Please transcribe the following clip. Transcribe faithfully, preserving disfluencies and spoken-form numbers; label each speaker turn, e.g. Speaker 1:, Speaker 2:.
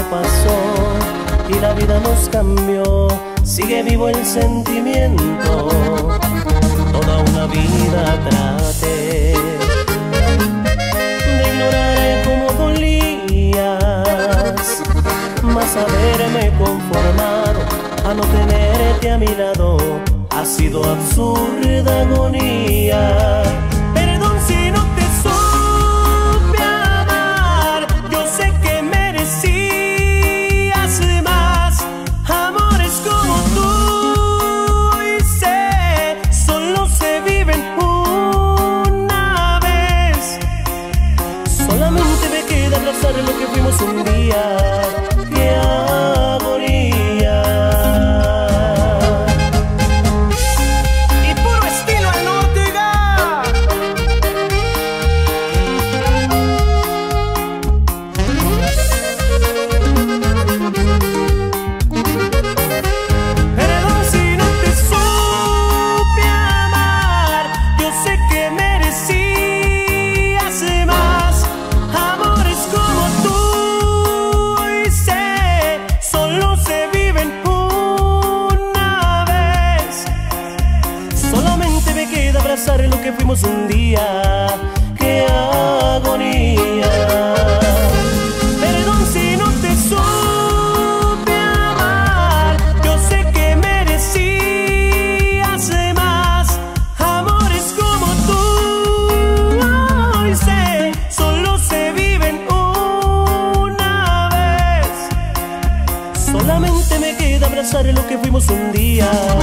Speaker 1: pasó y la vida nos cambió. Sigue vivo el sentimiento, toda una vida traté de ignorar cómo dolías, mas haberme conformado a no tenerte a mi lado ha sido absurda agonía. Perdón si no te supe amar, yo sé que merecías más amores como tú, y sé, solo se viven una vez. Solamente me queda abrazar lo que fuimos un día. ¡Qué agonía! Y puro estilo al Ortega. Perdón si no te supe amar, yo sé que merecías más amores como tú, y sé, solo se viven una vez. Solamente me queda abrazar lo que fuimos un día. ¡Qué agonía! Perdón si no te supe amar, yo sé que merecías más amores como tú, y sé, solo se viven una vez. Solamente me queda abrazar lo que fuimos un día.